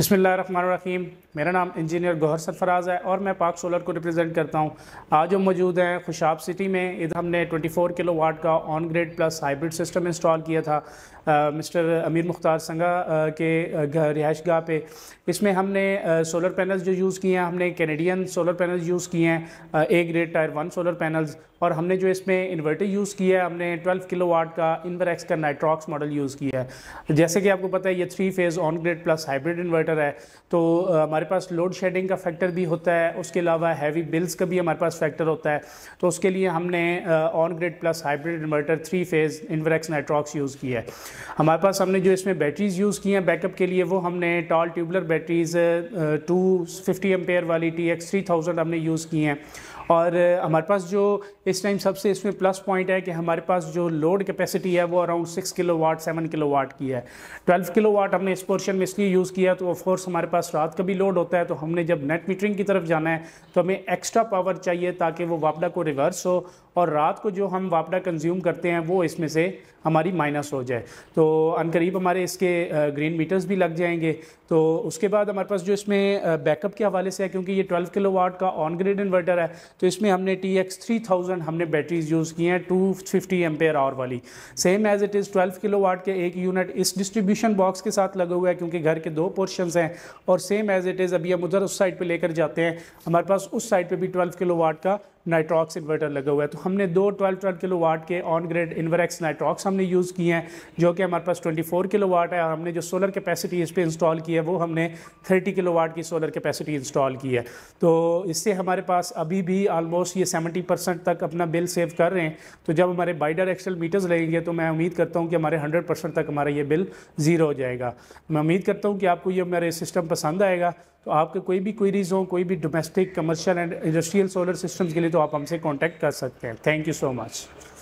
बिस्मिल्लाहिर्रहमानिर्रहीम। मेरा नाम इंजीनियर गौहर सरफराज है और मैं पाक सोलर को रिप्रेजेंट करता हूं। आज हम मौजूद हैं खुशाब सिटी में। इधर हमने 24 किलोवाट का on grid plus hybrid system install किया था मिस्टर अमीर मुख्तार संगा के रिहाइश गाह पे। इसमें हमने सोलर पैनल्स जो यूज़ किए हैं, हमने कैनेडियन सोलर पैनल्स यूज़ किए हैं, A grade tier 1 solar panels. और हमने जो इसमें इन्वर्टर यूज़ किया है, हमने 12 किलोवाट का इन्वरएक्स का नाइट्रॉक्स मॉडल यूज़ किया है। जैसे कि आपको पता है ये 3 phase on grid plus hybrid inverter है, तो हमारे पास लोड शेडिंग का फैक्टर भी होता है, उसके अलावा हैवी बिल्स का भी हमारे पास फैक्टर होता है। तो उसके लिए हमने on grid plus hybrid inverter 3 phase Inverex Nitrox use किया है। हमारे पास हमने जो इसमें बैटरीज़ यूज़ की हैं बैकअप के लिए, वो हमने टॉल ट्यूबुलर बैटरीज़ 250 एम्पेयर वाली TX 3000 हमने यूज़ की हैं। और हमारे पास जो इस टाइम सबसे इसमें प्लस पॉइंट है कि हमारे पास जो लोड कैपेसिटी है वो अराउंड 6 किलोवाट 7 किलोवाट की है। 12 किलोवाट हमने इस पोर्शन में इसलिए यूज़ किया, तो ऑफ कोर्स हमारे पास रात का भी लोड होता है, तो हमने जब नेट मीटरिंग की तरफ जाना है तो हमें एक्स्ट्रा पावर चाहिए ताकि वो वापडा को रिवर्स हो और रात को जो हम वापडा कंज्यूम करते हैं वो इसमें से हमारी माइनस हो जाए। तो अनकरीब हमारे इसके ग्रीन मीटर्स भी लग जाएंगे। तो उसके बाद हमारे पास जो इसमें बैकअप के हवाले से है, क्योंकि ये 12 किलोवाट का ऑन ग्रिड इन्वर्टर है, तो इसमें हमने TX 3000 हमने बैटरीज यूज़ की हैं 250 एम्पेयर आवर वाली। Same as it is 12 kilowatt के एक यूनिट इस डिस्ट्रीब्यूशन बॉक्स के साथ लगा हुआ है, क्योंकि घर के 2 पोर्शंस हैं। और सेम एज इट इज़ अभी हम उधर उस साइड पे लेकर जाते हैं, हमारे पास उस साइड पे भी 12 किलोवाट का नाइट्रॉक्स इन्वर्टर लगा हुआ है। तो हमने 12 किलोवाट के ऑन ग्रिड इन्वरएक्स नाइट्रॉक्स हमने यूज़ किए हैं, जो कि हमारे पास 24 किलोवाट है। और हमने जो सोलर कैपेसिटी इस पर इंस्टॉल की है वो हमने 30 किलोवाट की सोलर कैपेसिटी इंस्टॉल की है। तो इससे हमारे पास अभी भी ऑलमोस्ट ये 70% तक अपना बिल सेव कर रहे हैं। तो जब हमारे बाई डायरेक्शनल मीटर्स लगेंगे तो मैं उम्मीद करता हूँ कि हमारे 100% तक हमारा ये बिल ज़ीरो हो जाएगा। मैं उम्मीद करता हूँ कि आपको ये मेरे सिस्टम पसंद आएगा। तो आपके कोई भी क्वेरीज हो, कोई भी domestic commercial and industrial solar systems के लिए, तो आप हमसे कांटेक्ट कर सकते हैं। Thank you so much.